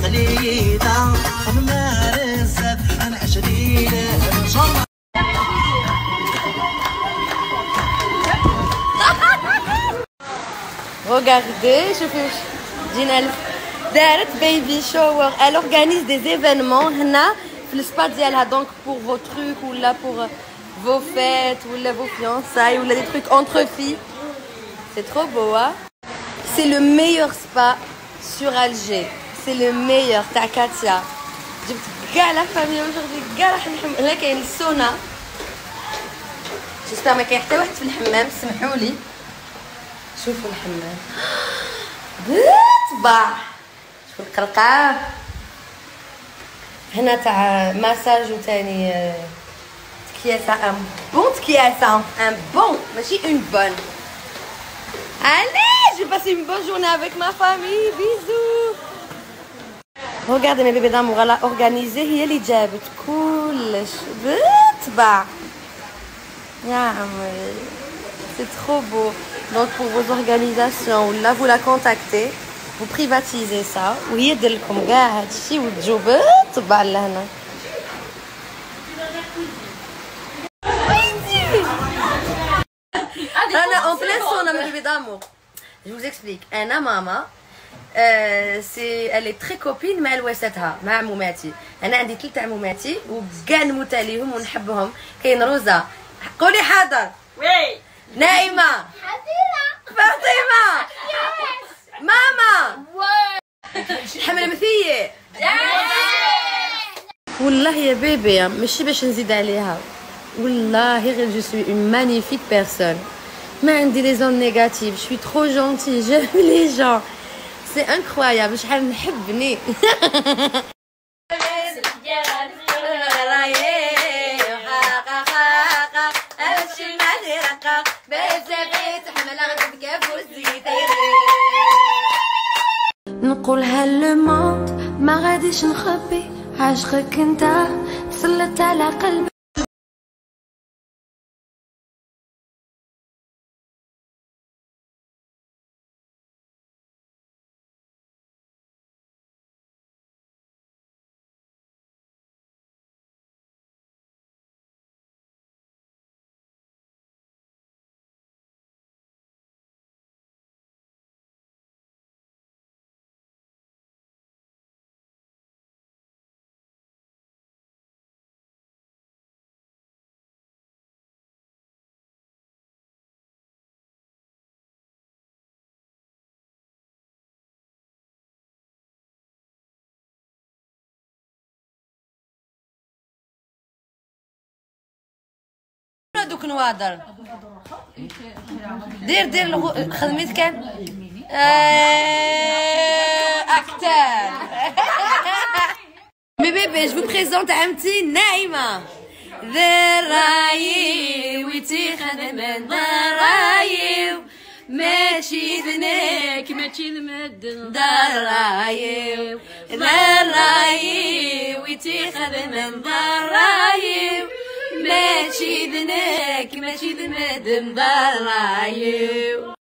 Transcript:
تقليده ممارسات انا شديده ان شاء الله. Regardez, شوفوا جينا دارت بيبي شاور. Elle organise des événements هنا في السبا ديالها donc pour vos trucs ولا pour vos fêtes ولا vos fiançailles ولا des trucs entre filles. C'est trop beau hein. C'est le meilleur spa sur Alger. C'est le meilleur تاع كاتيا. جبت كاع لا فامي aujourd'hui كاع راح نحم. هنا كاين السونا. جيسبر ما كاين حتى واحد في الحمام سمحوا لي. شوفوا الحمام بالطبع. شوفوا القرقعه هنا تاع ماساج وثاني تكياسه ان بون تكياسه ان بون ماشي اون بون. Allez, je vais passer une bonne journée avec ma famille. Bisous. Regardez mes bébés d'amour, elle a organisé هي اللي جابت كلش بالطبع. يا عمري c'est trop beau. Donc pour vos organisations là vous la contactez, vous privatisez ça وهي دير لكم كاع هادشي وتجو بالطبع لهنا. انا en plein sauna mes bébés d'amour. Je vous explique. انا ماما elle est très copine مع الوساتها مع عموماتي. انا عندي 3 عموماتي وكاع نموت عليهم ونحبهم. كاين روزا قولي حاضر وي نائمه فاطمه ماما حمل مثيه والله يا بيبي ماشي باش نزيد عليها والله غير جو سوي اون مانيفيك بيرسون. ما عندي لي زون نيجاتيف. جو سوي ترو جونتي. جيم لي جون. سي انكرويابل. شحال نحبني. نقولها للموت ما غاديش نخبي عاشقك انت سلت على قلبي. دوك نواضر دير خدمت كان اكتر. مي بيبي جو بريزونت عمتي نايمه. ذرايي ويتي خدمت ذرايي ماشي ذنك ماشي المد ذرايي ذرايي ويتي خدمت ذرايي ماشي ذنك ماشي ذمد مضرايو.